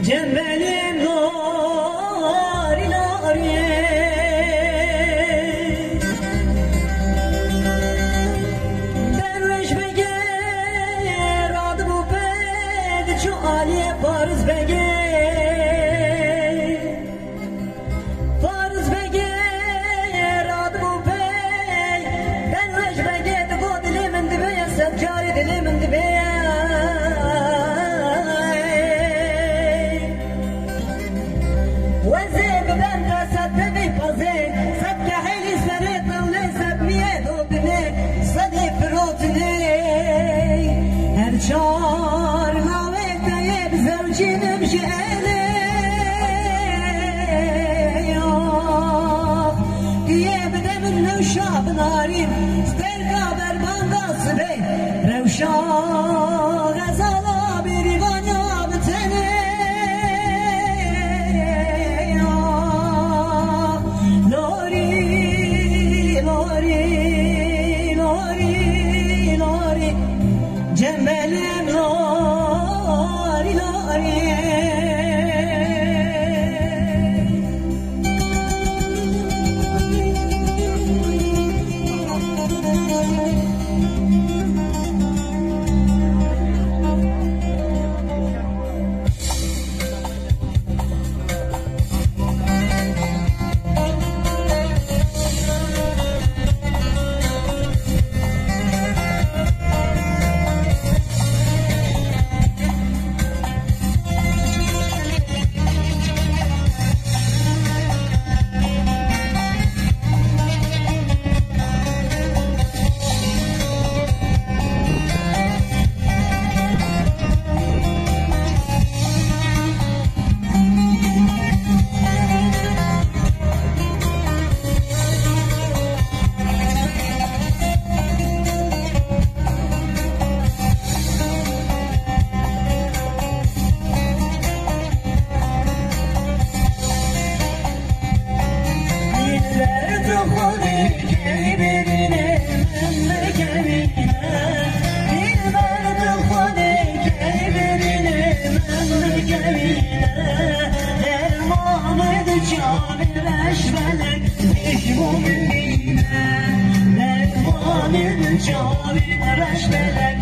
جنبلیم لاری لاری درویش بگه راد بو پد چو آلیه فارز بگه فارز بگه راد بو پد درویش بگه دگو دلی من دبیه سب جاری دلی من دبیه وزيب بندا سببي فزين سبك حيلي سريت ولي سبني دوبني صدي فروتني هرشار ناويك تايب زوجي نمشي إلي يبدأ من روشا بنارين سترقا برباندا سبي روشا غزالا بريبانيا بتني جمالم لاری لاری Canım araş